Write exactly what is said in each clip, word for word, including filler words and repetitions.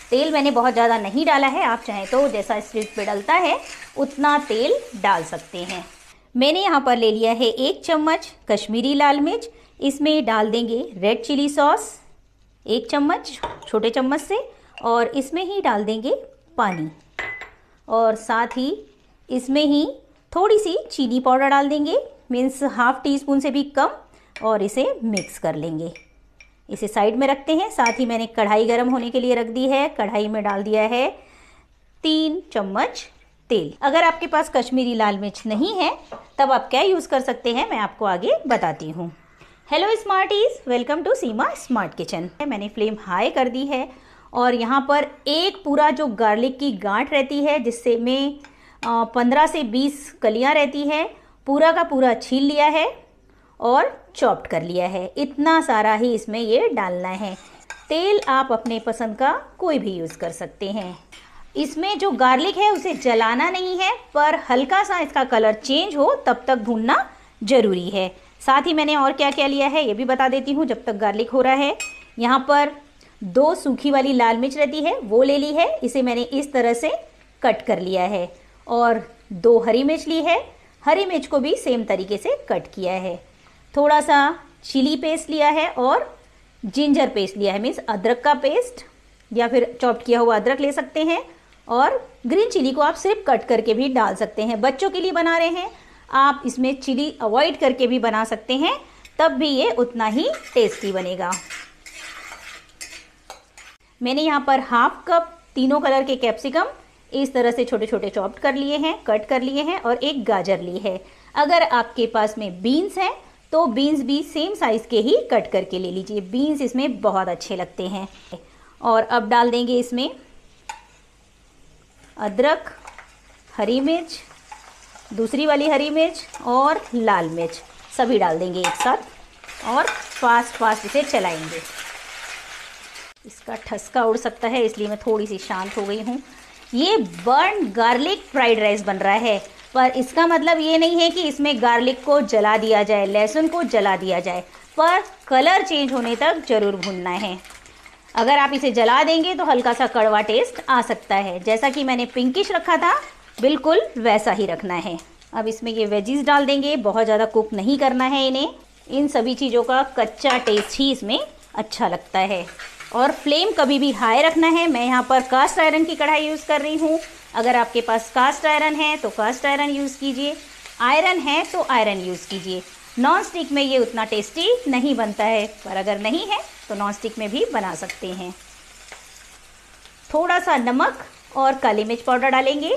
तेल मैंने बहुत ज़्यादा नहीं डाला है, आप चाहें तो जैसा स्ट्रीट पे डलता है उतना तेल डाल सकते हैं। मैंने यहाँ पर ले लिया है एक चम्मच कश्मीरी लाल मिर्च, इसमें डाल देंगे रेड चिली सॉस एक चम्मच छोटे चम्मच से, और इसमें ही डाल देंगे पानी, और साथ ही इसमें ही थोड़ी सी चीनी पाउडर डाल देंगे, मीन्स हाफ टी स्पून से भी कम, और इसे मिक्स कर लेंगे। इसे साइड में रखते हैं। साथ ही मैंने कढ़ाई गर्म होने के लिए रख दी है। कढ़ाई में डाल दिया है तीन चम्मच तेल। अगर आपके पास कश्मीरी लाल मिर्च नहीं है तब आप क्या यूज़ कर सकते हैं, मैं आपको आगे बताती हूँ। Hello smarties, welcome to Seema smart kitchen. मैंने फ्लेम हाई कर दी है और यहाँ पर एक पूरा जो गार्लिक की गांठ रहती है जिससे में पंद्रह से बीस कलियाँ रहती है, पूरा का पूरा छील लिया है और चॉप्ड कर लिया है। इतना सारा ही इसमें ये डालना है। तेल आप अपने पसंद का कोई भी यूज़ कर सकते हैं। इसमें जो गार्लिक है उसे जलाना नहीं है, पर हल्का सा इसका कलर चेंज हो तब तक भूनना ज़रूरी है। साथ ही मैंने और क्या क्या लिया है ये भी बता देती हूँ जब तक गार्लिक हो रहा है। यहाँ पर दो सूखी वाली लाल मिर्च रहती है वो ले ली है, इसे मैंने इस तरह से कट कर लिया है, और दो हरी मिर्च ली है, हरी मिर्च को भी सेम तरीके से कट किया है। थोड़ा सा चिली पेस्ट लिया है और जिंजर पेस्ट लिया है, मीन्स अदरक का पेस्ट या फिर चॉप किया हुआ अदरक ले सकते हैं, और ग्रीन चिली को आप सिर्फ कट करके भी डाल सकते हैं। बच्चों के लिए बना रहे हैं आप इसमें चिली अवॉइड करके भी बना सकते हैं, तब भी ये उतना ही टेस्टी बनेगा। मैंने यहाँ पर हाफ कप तीनों कलर के कैप्सिकम इस तरह से छोटे छोटे चॉप्ड कर लिए हैं, कट कर लिए हैं, और एक गाजर ली है। अगर आपके पास में बीन्स हैं तो बीन्स भी सेम साइज़ के ही कट करके ले लीजिए, बीन्स इसमें बहुत अच्छे लगते हैं। और अब डाल देंगे इसमें अदरक, हरी मिर्च, दूसरी वाली हरी मिर्च और लाल मिर्च सभी डाल देंगे एक साथ और फास्ट फास्ट इसे चलाएंगे। इसका ठसका उड़ सकता है इसलिए मैं थोड़ी सी शांत हो गई हूँ। ये बर्न गार्लिक फ्राइड राइस बन रहा है, पर इसका मतलब ये नहीं है कि इसमें गार्लिक को जला दिया जाए, लहसुन को जला दिया जाए, पर कलर चेंज होने तक ज़रूर भूनना है। अगर आप इसे जला देंगे तो हल्का सा कड़वा टेस्ट आ सकता है। जैसा कि मैंने पिंकिश रखा था बिल्कुल वैसा ही रखना है। अब इसमें ये वेजीज डाल देंगे, बहुत ज़्यादा कुक नहीं करना है इन्हें। इन सभी चीज़ों का कच्चा टेस्ट ही इसमें अच्छा लगता है। और फ्लेम कभी भी हाई रखना है। मैं यहाँ पर कास्ट आयरन की कढ़ाई यूज़ कर रही हूँ। अगर आपके पास कास्ट आयरन है तो कास्ट आयरन यूज़ कीजिए, आयरन है तो आयरन यूज़ कीजिए। नॉन स्टिक में ये उतना टेस्टी नहीं बनता है, पर अगर नहीं है तो नॉन स्टिक में भी बना सकते हैं। थोड़ा सा नमक और काली मिर्च पाउडर डालेंगे।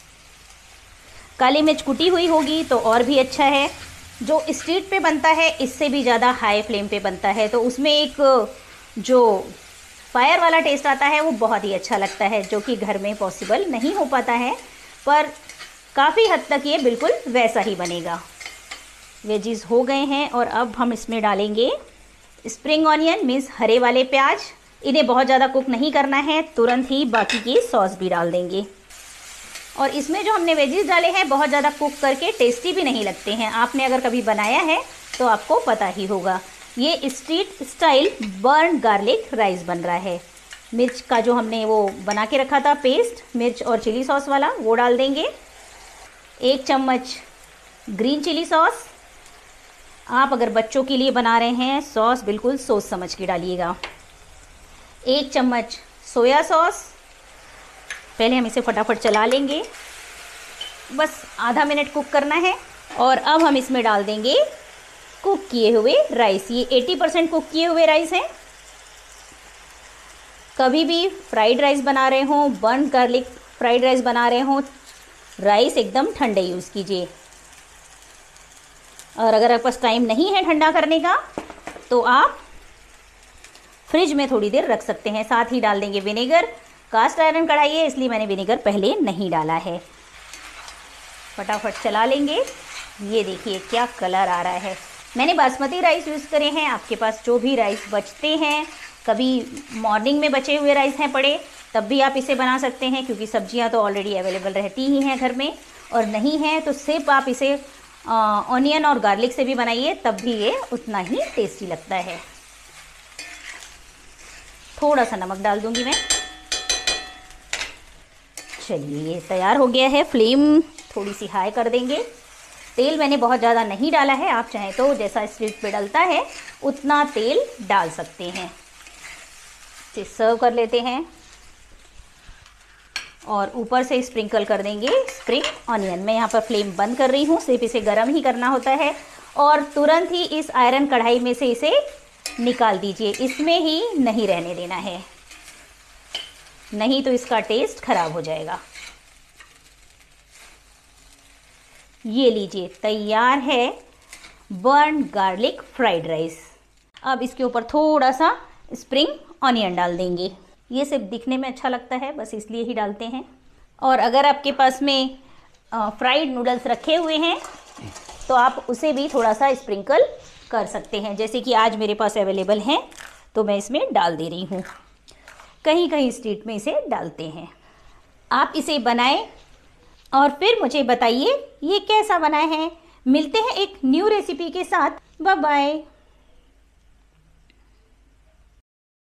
काली मिर्च कुटी हुई होगी तो और भी अच्छा है। जो स्ट्रीट पे बनता है इससे भी ज़्यादा हाई फ्लेम पे बनता है, तो उसमें एक जो फायर वाला टेस्ट आता है वो बहुत ही अच्छा लगता है, जो कि घर में पॉसिबल नहीं हो पाता है, पर काफ़ी हद तक ये बिल्कुल वैसा ही बनेगा। वेजीज हो गए हैं और अब हम इसमें डालेंगे स्प्रिंग ऑनियन, मीन्स हरे वाले प्याज। इन्हें बहुत ज़्यादा कुक नहीं करना है, तुरंत ही बाकी की सॉस भी डाल देंगे। और इसमें जो हमने वेजीज डाले हैं बहुत ज़्यादा कुक करके टेस्टी भी नहीं लगते हैं। आपने अगर कभी बनाया है तो आपको पता ही होगा। ये street style burn garlic rice बन रहा है। मिर्च का जो हमने वो बना के रखा था पेस्ट, मिर्च और चिली सॉस वाला, वो डाल देंगे। एक चम्मच ग्रीन चिली सॉस। आप अगर बच्चों के लिए बना रहे हैं सॉस बिल्कुल सोच समझ के डालिएगा। एक चम्मच सोया सॉस। पहले हम इसे फटाफट चला लेंगे, बस आधा मिनट कुक करना है। और अब हम इसमें डाल देंगे कुक किए हुए राइस। ये अस्सी परसेंट कुक किए हुए राइस हैं। कभी भी फ्राइड राइस बना रहे हों, बर्न गार्लिक फ्राइड राइस बना रहे हों, राइस एकदम ठंडे यूज़ कीजिए। और अगर आपके पास टाइम नहीं है ठंडा करने का तो आप फ्रिज में थोड़ी देर रख सकते हैं। साथ ही डाल देंगे विनेगर। कास्ट आयरन कढ़ाई है इसलिए मैंने विनेगर पहले नहीं डाला है। फटाफट चला लेंगे। ये देखिए क्या कलर आ रहा है। मैंने बासमती राइस यूज़ करे हैं। आपके पास जो भी राइस बचते हैं, कभी मॉर्निंग में बचे हुए राइस हैं पड़े, तब भी आप इसे बना सकते हैं, क्योंकि सब्जियां तो ऑलरेडी अवेलेबल रहती ही हैं घर में। और नहीं है तो सिर्फ आप इसे ऑनियन और गार्लिक से भी बनाइए, तब भी ये उतना ही टेस्टी लगता है। थोड़ा सा नमक डाल दूंगी मैं। चलिए ये तैयार हो गया है। फ्लेम थोड़ी सी हाई कर देंगे। तेल मैंने बहुत ज़्यादा नहीं डाला है, आप चाहें तो जैसा स्ट्रीट पे डलता है उतना तेल डाल सकते हैं। इसे सर्व कर लेते हैं और ऊपर से स्प्रिंकल कर देंगे स्प्रिंग ऑनियन। मैं यहाँ पर फ्लेम बंद कर रही हूँ, सिर्फ इसे गर्म ही करना होता है और तुरंत ही इस आयरन कढ़ाई में से इसे निकाल दीजिए। इसमें ही नहीं रहने देना है, नहीं तो इसका टेस्ट खराब हो जाएगा। ये लीजिए तैयार है बर्न गार्लिक फ्राइड राइस। अब इसके ऊपर थोड़ा सा स्प्रिंग ऑनियन डाल देंगे। ये सिर्फ दिखने में अच्छा लगता है, बस इसलिए ही डालते हैं। और अगर आपके पास में फ्राइड नूडल्स रखे हुए हैं तो आप उसे भी थोड़ा सा स्प्रिंकल कर सकते हैं, जैसे कि आज मेरे पास अवेलेबल हैं तो मैं इसमें डाल दे रही हूँ। कहीं कहीं स्ट्रीट में इसे डालते हैं। आप इसे बनाएं और फिर मुझे बताइए ये कैसा बना है। मिलते हैं एक न्यू रेसिपी के साथ। Bye bye.